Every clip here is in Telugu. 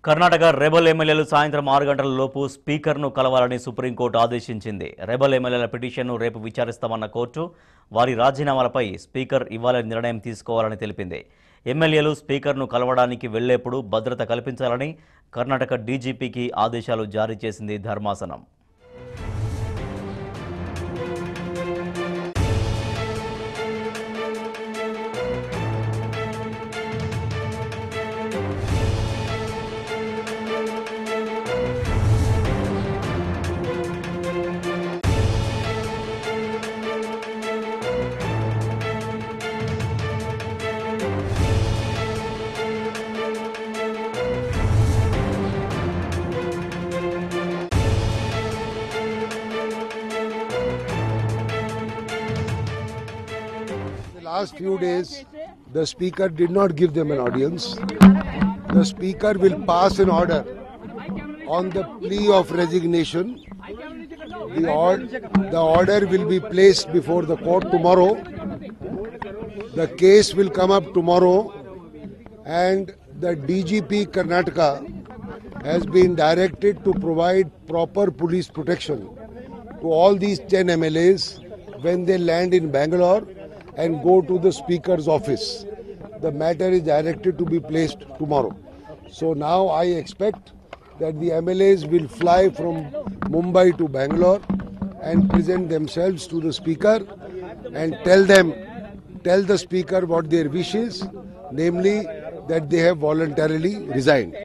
కర్ణాటక రెబల్ ఎమ్మెల్యేలు సాయంత్రం 6 గంటల లోపు స్పీకర్ను కలవాలని సుప్రీంకోర్టు ఆదేశించింది. రెబల్ ఎమ్మెల్యేల పిటిషన్ను రేపు విచారిస్తామన్న కోర్టు వారి రాజీనామాలపై స్పీకర్ ఇవ్వాలని నిర్ణయం తీసుకోవాలని తెలిపింది. ఎమ్మెల్యేలు స్పీకర్ను కలవడానికి వెళ్లేప్పుడు భద్రత కల్పించాలని కర్ణాటక డీజీపీకి ఆదేశాలు జారీ చేసింది ధర్మాసనం. Last few days, the speaker did not give them an audience. The speaker will pass an order on the plea of resignation. The order will be placed before the court tomorrow. The case will come up tomorrow, and the DGP Karnataka has been directed to provide proper police protection to all these 10 MLAs when they land in Bangalore and go to the speaker's office. The matter is directed to be placed tomorrow. So now I expect that the MLAs will fly from Mumbai to Bangalore and present themselves to the speaker and tell the speaker what their wish is, namely that they have voluntarily resigned.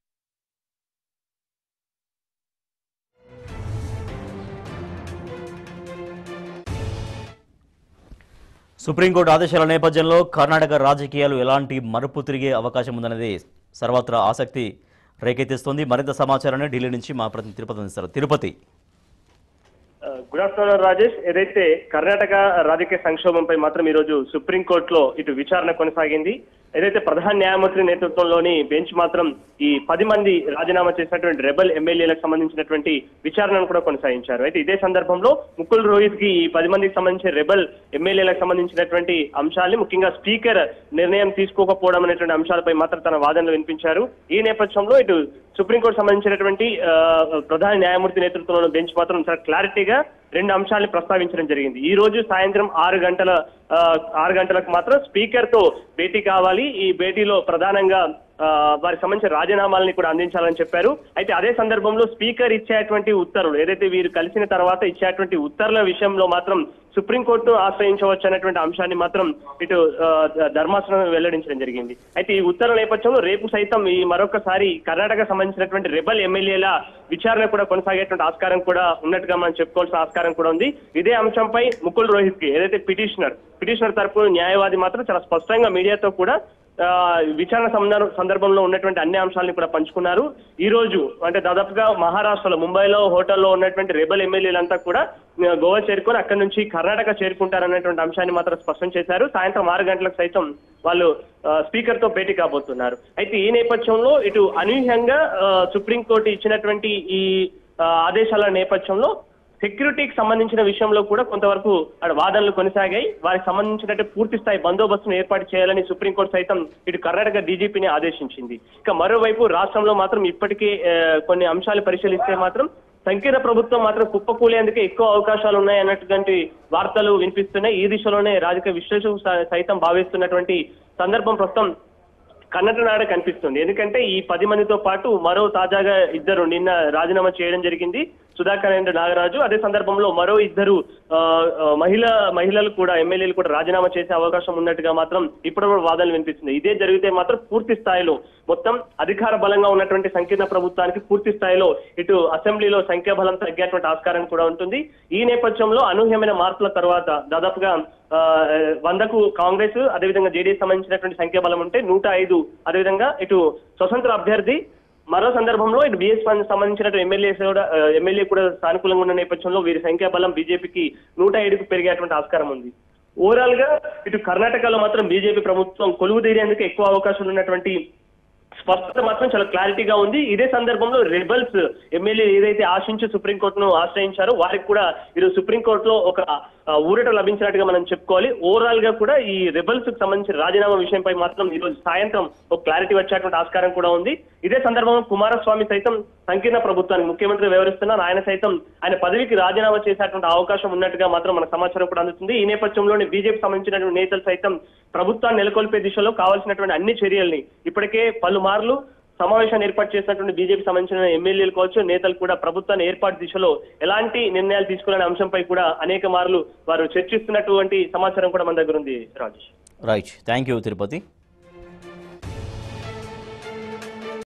Supreme court ఆదేశాల నేపథ్యంలో కర్ణాటక రాజకీయాలు ఎలాంటి మరుపు తిరిగే అవకాశం ఉందనేది సర్వత్రా ఆసక్తి రేకెత్తిస్తోంది. మరింత సమాచారాన్ని ఢిల్లీ నుంచి మా ప్రతినిధి తిరుపతి అందిస్తారు. తిరుపతి. Good afternoon Rajesh. ఏదైతే కర్ణాటక రాజకీయ సంక్షోభంపై మాత్రం ఈ రోజు సుప్రీంకోర్టులో ఇటు విచారణ కొనసాగింది. ఏదైతే ప్రధాన న్యాయమూర్తి నేతృత్వంలోని బెంచ్ మాత్రం ఈ 10 మంది రాజీనామా చేసినటువంటి రెబల్ ఎమ్మెల్యేలకు సంబంధించినటువంటి విచారణను కూడా కొనసాగించారు. అయితే ఇదే సందర్భంలో ముకుల్ రోహిత్ కి ఈ 10 మందికి సంబంధించి రెబల్ ఎమ్మెల్యేలకు సంబంధించినటువంటి అంశాలని, ముఖ్యంగా స్పీకర్ నిర్ణయం తీసుకోకపోవడం అనేటువంటి అంశాలపై మాత్రం తన వాదనలు వినిపించారు. ఈ నేపథ్యంలో ఇటు సుప్రీంకోర్టు సంబంధించినటువంటి ప్రధాన న్యాయమూర్తి నేతృత్వంలోని బెంచ్ మాత్రం చాలా క్లారిటీగా 2 అంశాలను ప్రస్తావించడం జరిగింది. ఈ రోజు సాయంత్రం 6 గంటలకు మాత్రం స్పీకర్ తో భేటీ కావాలి. ఈ భేటీలో ప్రధానంగా వారికి సంబంధించిన రాజీనామాలని కూడా అందించాలని చెప్పారు. అయితే అదే సందర్భంలో స్పీకర్ ఇచ్చేటువంటి ఉత్తర్వులు, ఏదైతే వీరు కలిసిన తర్వాత ఇచ్చేటువంటి ఉత్తర్వుల విషయంలో మాత్రం సుప్రీంకోర్టు ఆశ్రయించవచ్చు అనేటువంటి అంశాన్ని మాత్రం ఇటు ధర్మాసనం వెల్లడించడం జరిగింది. అయితే ఈ ఉత్తర్వుల నేపథ్యంలో రేపు సైతం ఈ మరొకసారి కర్ణాటక సంబంధించినటువంటి రెబల్ ఎమ్మెల్యేల విచారణ కూడా కొనసాగేటువంటి ఆస్కారం కూడా ఉన్నట్టుగా మనం చెప్పుకోవాల్సిన ఆస్కారం కూడా ఉంది. ఇదే అంశంపై ముకుల్ రోహిత్ కి ఏదైతే పిటిషనర్ తరపు న్యాయవాది మాత్రం చాలా స్పష్టంగా మీడియాతో కూడా విచారణ సందర్భంలో ఉన్నటువంటి అన్ని అంశాలను కూడా పంచుకున్నారు. ఈ రోజు అంటే దాదాపుగా మహారాష్ట్రలో ముంబైలో హోటల్లో ఉన్నటువంటి రెబల్ ఎమ్మెల్యేలంతా కూడా గోవా చేరుకొని అక్కడి నుంచి కర్ణాటక చేరుకుంటారనేటువంటి అంశాన్ని మాత్రం స్పష్టం చేశారు. సాయంత్రం 6 గంటలకు సైతం వాళ్ళు స్పీకర్ తో భేటీ కాబోతున్నారు. అయితే ఈ నేపథ్యంలో ఇటు అనూహ్యంగా సుప్రీంకోర్టు ఇచ్చినటువంటి ఈ ఆదేశాల నేపథ్యంలో సెక్యూరిటీకి సంబంధించిన విషయంలో కూడా కొంతవరకు వాదనలు కొనసాగాయి. వారికి సంబంధించినట్టు పూర్తి స్థాయి బందోబస్తును ఏర్పాటు చేయాలని సుప్రీంకోర్టు సైతం ఇటు కర్ణాటక డీజీపీని ఆదేశించింది. ఇక మరోవైపు రాష్ట్రంలో మాత్రం ఇప్పటికే కొన్ని అంశాలు పరిశీలిస్తే మాత్రం సంకీర్ణ ప్రభుత్వం మాత్రం కుప్పకూలేందుకే ఎక్కువ అవకాశాలు ఉన్నాయి అన్నటువంటి వార్తలు వినిపిస్తున్నాయి. ఈ దిశలోనే రాజకీయ విశ్లేషకులు సైతం భావిస్తున్నటువంటి సందర్భం ప్రస్తుతం కర్ణాటక కనిపిస్తుంది. ఎందుకంటే ఈ 10 మందితో పాటు మరో తాజాగా 2 నిన్న రాజీనామా చేయడం జరిగింది, సుధాకర్ అండ్ నాగరాజు. అదే సందర్భంలో మరో 2 మహిళలు కూడా ఎమ్మెల్యేలు కూడా రాజీనామా చేసే అవకాశం ఉన్నట్టుగా మాత్రం ఇప్పుడు వాదనలు వినిపిస్తుంది. ఇదే జరిగితే మాత్రం పూర్తి స్థాయిలో మొత్తం అధికార బలంగా ఉన్నటువంటి సంకీర్ణ ప్రభుత్వానికి పూర్తి స్థాయిలో ఇటు అసెంబ్లీలో సంఖ్యాబలం తగ్గేటువంటి ఆస్కారం కూడా ఉంటుంది. ఈ నేపథ్యంలో అనూహ్యమైన మార్పుల తర్వాత దాదాపుగా 100కు కాంగ్రెస్, అదేవిధంగా జేడీఎస్ సంబంధించినటువంటి సంఖ్యాబలం ఉంటే 105 అదేవిధంగా ఇటు స్వతంత్ర అభ్యర్థి, మరో సందర్భంలో ఇటు బీఎస్ సంబంధించిన ఎమ్మెల్యే కూడా సానుకూలంగా ఉన్న నేపథ్యంలో వీరి సంఖ్యాబలం బీజేపీకి 107కు పెరిగేటువంటి ఆస్కారం ఉంది. ఓవరాల్ గా ఇటు కర్ణాటకలో మాత్రం బీజేపీ ప్రభుత్వం కొలువు తీరేందుకు ఎక్కువ అవకాశాలు ఉన్నటువంటి స్పష్టత మాత్రం చాలా క్లారిటీగా ఉంది. ఇదే సందర్భంలో రెబల్స్ ఎమ్మెల్యే ఏదైతే ఆశించి సుప్రీంకోర్టును ఆశ్రయించారో వారికి కూడా ఈరోజు సుప్రీంకోర్టులో ఒక ఊరట లభించినట్టుగా మనం చెప్పుకోవాలి. ఓవరాల్ గా కూడా ఈ రెబల్స్ కు సంబంధించిన రాజీనామా విషయంపై మాత్రం ఈ రోజు సాయంత్రం ఒక క్లారిటీ వచ్చేటువంటి ఆస్కారం కూడా ఉంది. ఇదే సందర్భంలో కుమారస్వామి సైతం సంకీర్ణ ప్రభుత్వానికి ముఖ్యమంత్రి వ్యవహరిస్తున్నారు. ఆయన సైతం ఆయన పదవికి రాజీనామా చేసేటువంటి అవకాశం ఉన్నట్టుగా మాత్రం మన సమాచారం కూడా అందుతుంది. ఈ నేపథ్యంలోనే బీజేపీ సంబంధించినటువంటి నేతలు సైతం ప్రభుత్వాన్ని నెలకొల్పే దిశలో కావాల్సినటువంటి అన్ని చర్యల్ని ఇప్పటికే పలుమార్లు సమావేశాన్ని ఏర్పాటు చేసినటువంటి బీజేపీ సంబంధించిన ఎమ్మెల్యేలు కావచ్చు, నేతలు కూడా ప్రభుత్వాన్ని ఏర్పాటు దిశలో ఎలాంటి నిర్ణయాలు తీసుకోవాలనే అంశంపై కూడా అనేక మార్లు వారు చర్చిస్తున్నటువంటి సమాచారం కూడా మన దగ్గర ఉంది. Rajesh. Right, thank you Tirupati.